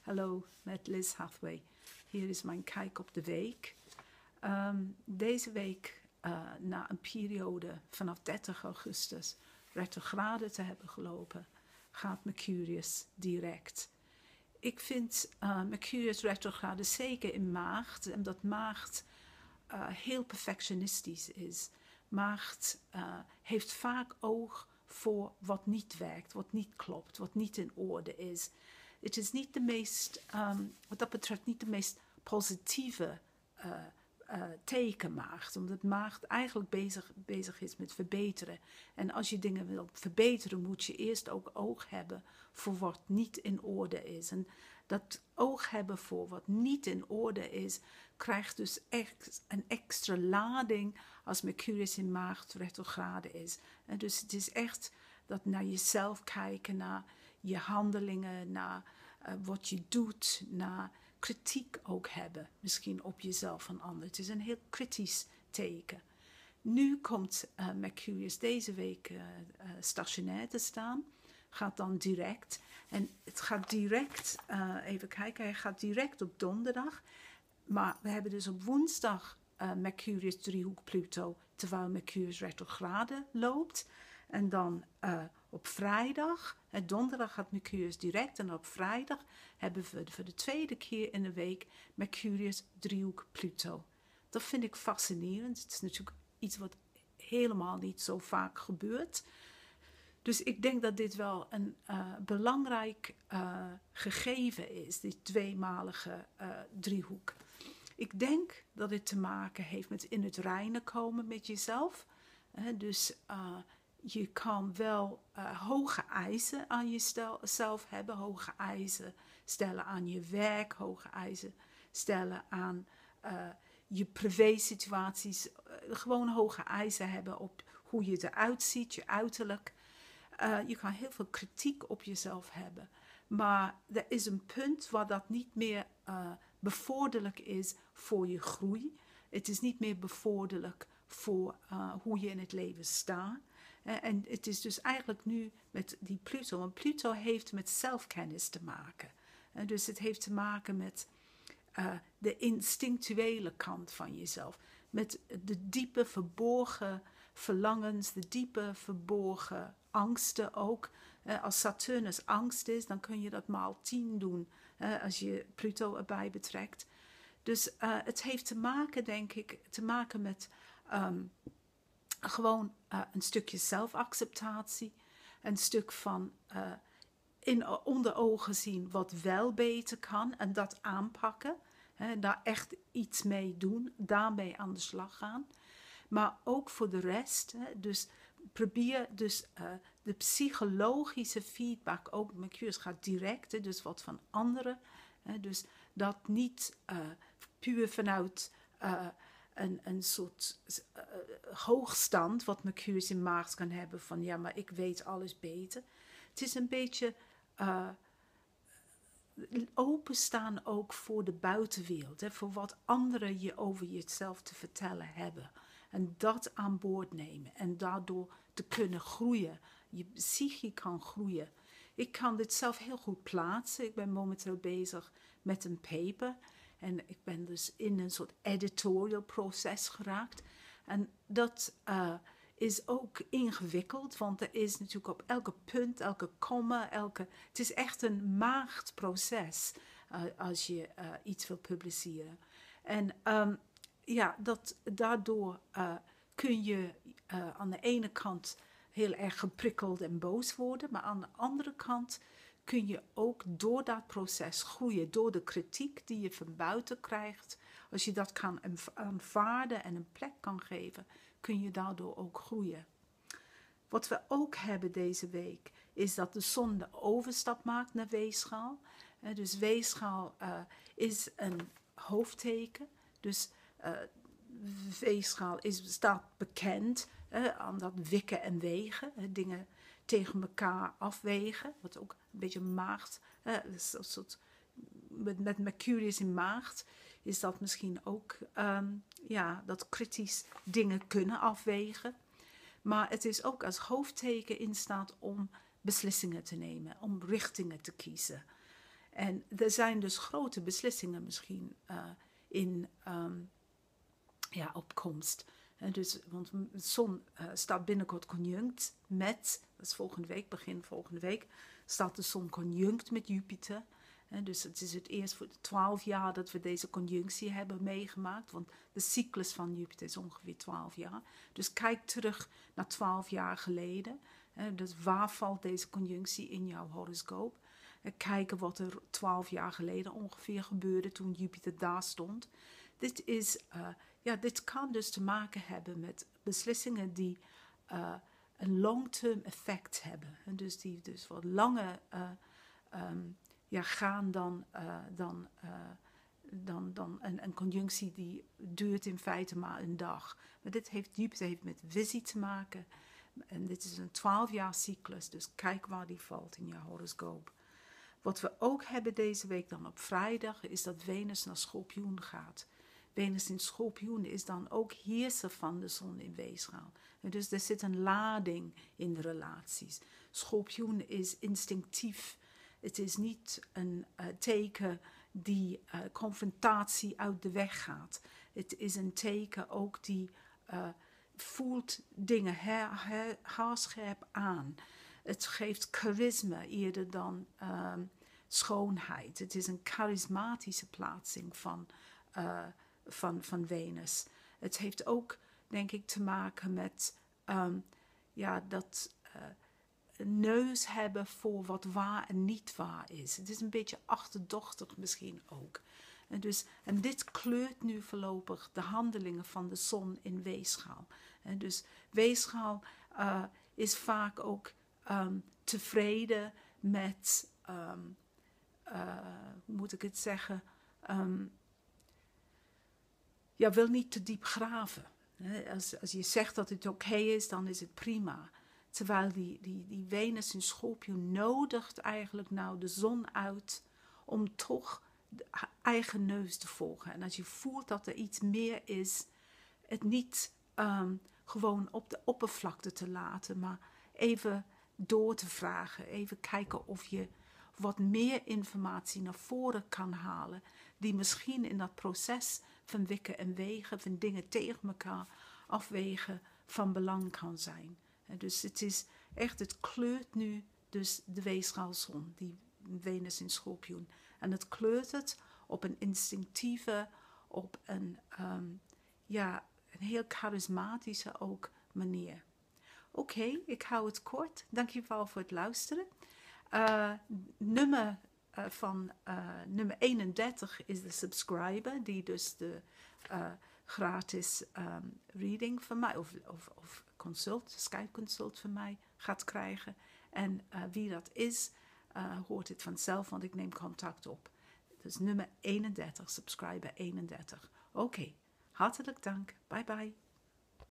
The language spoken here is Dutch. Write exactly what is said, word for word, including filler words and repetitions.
Hallo, met Liz Hathaway. Hier is mijn kijk op de week. Um, deze week, uh, na een periode vanaf dertig augustus retrograde te hebben gelopen, gaat Mercurius direct. Ik vind uh, Mercurius retrograde zeker in Maagd, omdat Maagd uh, heel perfectionistisch is. Maagd uh, heeft vaak oog voor wat niet werkt, wat niet klopt, wat niet in orde is. Het is niet de meest, um, wat dat betreft, niet de meest positieve uh, uh, teken Maagd. Omdat Maagd eigenlijk bezig, bezig is met verbeteren. En als je dingen wil verbeteren, moet je eerst ook oog hebben voor wat niet in orde is. En dat oog hebben voor wat niet in orde is, krijgt dus echt een extra lading als Mercurius in Maagd retrograde is. En dus het is echt dat naar jezelf kijken, naar je handelingen, naar uh, wat je doet, naar kritiek ook hebben. Misschien op jezelf en anderen. Het is een heel kritisch teken. Nu komt uh, Mercurius deze week uh, uh, stationair te staan. Gaat dan direct. En het gaat direct, uh, even kijken, hij gaat direct op donderdag. Maar we hebben dus op woensdag uh, Mercurius driehoek Pluto, terwijl Mercurius retrograde loopt. En dan uh, op vrijdag, en donderdag gaat Mercurius direct. En op vrijdag hebben we voor de tweede keer in de week Mercurius driehoek Pluto. Dat vind ik fascinerend. Het is natuurlijk iets wat helemaal niet zo vaak gebeurt. Dus ik denk dat dit wel een uh, belangrijk uh, gegeven is, die tweemalige uh, driehoek. Ik denk dat het te maken heeft met in het reinen komen met jezelf. Uh, dus uh, je kan wel uh, hoge eisen aan jezelf hebben, hoge eisen stellen aan je werk, hoge eisen stellen aan uh, je privé-situaties. Uh, gewoon hoge eisen hebben op hoe je eruit ziet, je uiterlijk. Uh, je kan heel veel kritiek op jezelf hebben. Maar er is een punt waar dat niet meer uh, bevorderlijk is voor je groei. Het is niet meer bevorderlijk voor uh, hoe je in het leven staat. Uh, en het is dus eigenlijk nu met die Pluto. Want Pluto heeft met zelfkennis te maken. Uh, dus het heeft te maken met uh, de instinctuele kant van jezelf. Met de diepe verborgen verlangens, de diepe verborgen angsten ook. Uh, als Saturnus angst is, dan kun je dat maal tien doen. Uh, als je Pluto erbij betrekt. Dus uh, het heeft te maken, denk ik, te maken met um, gewoon uh, een stukje zelfacceptatie. Een stuk van uh, in, onder ogen zien wat wel beter kan en dat aanpakken. Hè, daar echt iets mee doen, daarmee aan de slag gaan. Maar ook voor de rest, hè, dus probeer dus uh, de psychologische feedback, ook Mercurius gaat direct, hè, dus wat van anderen. Hè, dus dat niet uh, puur vanuit uh, een, een soort uh, hoogstand, wat Mercurius in Maagd kan hebben, van ja, maar ik weet alles beter. Het is een beetje uh, openstaan ook voor de buitenwereld, hè, voor wat anderen je over jezelf te vertellen hebben. En dat aan boord nemen en daardoor te kunnen groeien. Je psyche kan groeien. Ik kan dit zelf heel goed plaatsen. Ik ben momenteel bezig met een paper. En ik ben dus in een soort editorial proces geraakt. En dat uh, is ook ingewikkeld. Want er is natuurlijk op elke punt, elke komma, elke... Het is echt een maagdproces uh, als je uh, iets wil publiceren. En... Um, Ja, dat, daardoor uh, kun je uh, aan de ene kant heel erg geprikkeld en boos worden. Maar aan de andere kant kun je ook door dat proces groeien. Door de kritiek die je van buiten krijgt. Als je dat kan aanvaarden en een plek kan geven, kun je daardoor ook groeien. Wat we ook hebben deze week is dat de zon de overstap maakt naar weegschaal. Uh, dus weegschaal uh, is een hoofdteken. Dus... Uh, weegschaal is, staat bekend uh, aan dat wikken en wegen. Uh, dingen tegen elkaar afwegen. Wat ook een beetje maagd. Uh, dus een soort, met, met Mercurius in Maagd is dat misschien ook um, ja, dat kritisch dingen kunnen afwegen. Maar het is ook als hoofdteken in staat om beslissingen te nemen. Om richtingen te kiezen. En er zijn dus grote beslissingen misschien uh, in um, ja, opkomst. En dus, want de zon uh, staat binnenkort conjunct met, dat is volgende week, begin volgende week, staat de zon conjunct met Jupiter. En dus het is het eerst voor twaalf jaar dat we deze conjunctie hebben meegemaakt. Want de cyclus van Jupiter is ongeveer twaalf jaar. Dus kijk terug naar twaalf jaar geleden. En dus waar valt deze conjunctie in jouw horoscoop? En kijken wat er twaalf jaar geleden ongeveer gebeurde toen Jupiter daar stond. Dit, is, uh, ja, dit kan dus te maken hebben met beslissingen die uh, een long-term effect hebben. En dus die dus wat langer uh, um, ja, gaan dan, uh, dan, uh, dan, dan een, een conjunctie die duurt in feite maar een dag. Maar dit heeft, Jupiter heeft met visie te maken. En dit is een twaalf jaar cyclus, dus kijk waar die valt in je horoscoop. Wat we ook hebben deze week dan op vrijdag is dat Venus naar Schorpioen gaat. Venus in Schorpioen is dan ook heerser van de zon in Weegschaal. En dus er zit een lading in de relaties. Schorpioen is instinctief. Het is niet een uh, teken die uh, confrontatie uit de weg gaat. Het is een teken ook die uh, voelt dingen her, her, haarscherp aan. Het geeft charisma eerder dan uh, schoonheid. Het is een charismatische plaatsing van, uh, van, van Venus. Het heeft ook, denk ik, te maken met um, ja, dat uh, een neus hebben voor wat waar en niet waar is. Het is een beetje achterdochtig misschien ook. En, dus, en dit kleurt nu voorlopig de handelingen van de zon in Weegschaal. En dus Weegschaal uh, is vaak ook um, tevreden met, um, uh, hoe moet ik het zeggen, um, ja, wil niet te diep graven. Als, als je zegt dat het oké okay is, dan is het prima. Terwijl die, die, die Venus in Schorpioen nodigt eigenlijk nou de zon uit om toch de eigen neus te volgen. En als je voelt dat er iets meer is, het niet um, gewoon op de oppervlakte te laten, maar even door te vragen. Even kijken of je wat meer informatie naar voren kan halen, die misschien in dat proces van wikken en wegen, van dingen tegen elkaar afwegen, van belang kan zijn. En dus het is echt, het kleurt nu dus de Weegschaalzon, die Venus in Schorpioen. En het kleurt het op een instinctieve, op een, um, ja, een heel charismatische ook manier. Oké, okay, ik hou het kort. Dankjewel voor het luisteren. Uh, nummer, uh, van, uh, nummer eenendertig is de subscriber, die dus de uh, gratis um, reading van mij, of, of, of consult, Skype consult van mij gaat krijgen. En uh, wie dat is, uh, hoort het vanzelf, want ik neem contact op. Dus nummer eenendertig, subscriber eenendertig. Oké, okay. Hartelijk dank. Bye bye.